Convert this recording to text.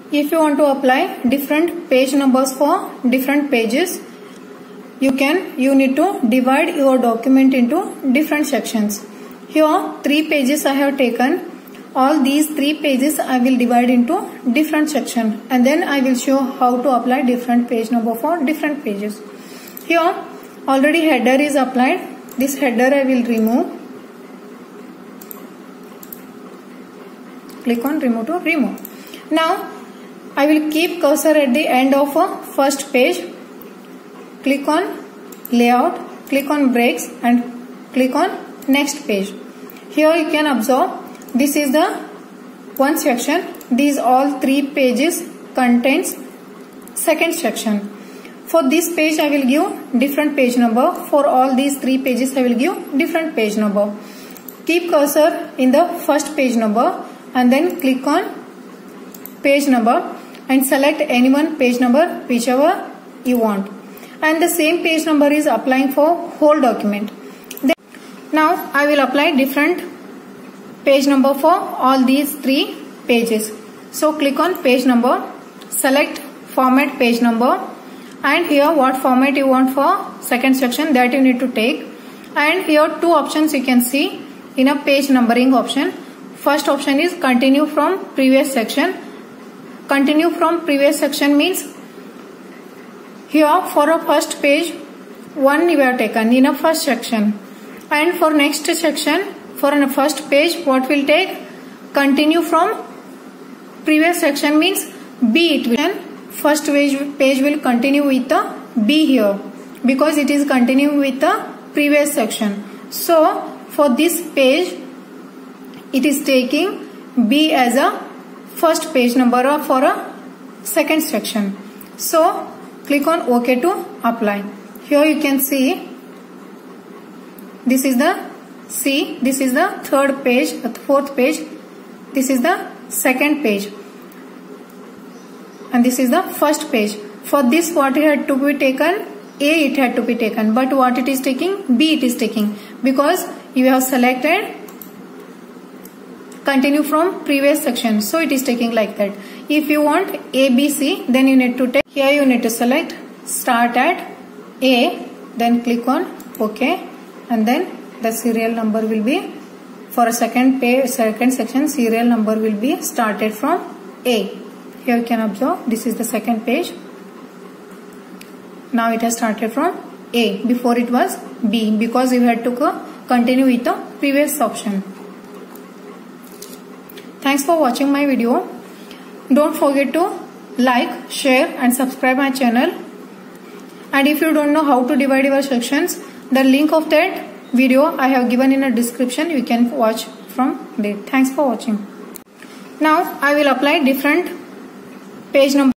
If you want to apply different page numbers for different pages, you need to divide your document into different sections. Here 3 pages I have taken. All these 3 pages I will divide into different section, and then I will show how to apply different page number for different pages. Here already header is applied. This header I will remove. Click on remove to remove. Now I will keep cursor at the end of a first page. Click on layout, click on breaks and click on next page. Here you can observe this is the one section. These all 3 pages contains second section. For this page I will give different page number. For all these 3 pages I will give different page number. Keep cursor in the first page number and then click on page number and select any one page number whichever you want. And the same page number is applying for whole document. Now I will apply different page number for all these 3 pages. So click on page number, select format page number, and here what format you want for second section, that you need to take. And here 2 options you can see in a page numbering option. First option is continue from previous section. Continue from previous section means here for a first page 1 you have taken in a first section, and for next section for a first page what will take? Continue from previous section means B it will. First page will continue with the B here because it is continuing with the previous section. So for this page it is taking B as a first page number or for a second section. So click on OK to apply. Here you can see this is the this is the third page, the fourth page, this is the second page, and this is the first page. For this what it had to be taken? A it had to be taken, but what it is taking? B it is taking, because you have selected continue from previous section, so it is taking like that. If you want A, B, C, then you need to take, here you need to select start at A, then click on OK, and then the serial number will be for a second section, serial number will be started from A. Here you can observe this is the second page. Now it has started from A. Before it was B because you had to continue with the previous option. Thanks for watching my video. Don't forget to like, share and subscribe my channel. And if you don't know how to divide your sections, the link of that video I have given in a description. You can watch from there. Thanks for watching. Now I will apply different page number.